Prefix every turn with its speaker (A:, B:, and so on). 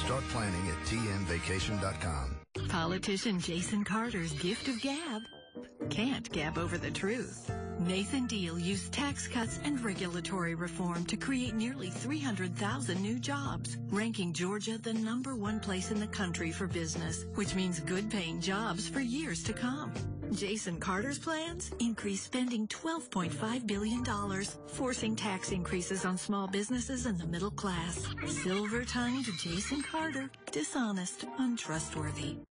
A: Start planning at tnvacation.com.
B: Politician Jason Carter's gift of gab can't gab over the truth. Nathan Deal used tax cuts and regulatory reform to create nearly 300,000 new jobs, ranking Georgia the #1 place in the country for business, which means good-paying jobs for years to come. Jason Carter's plans increase spending $12.5 billion, forcing tax increases on small businesses and the middle class. Silver-tongued Jason Carter, dishonest, untrustworthy.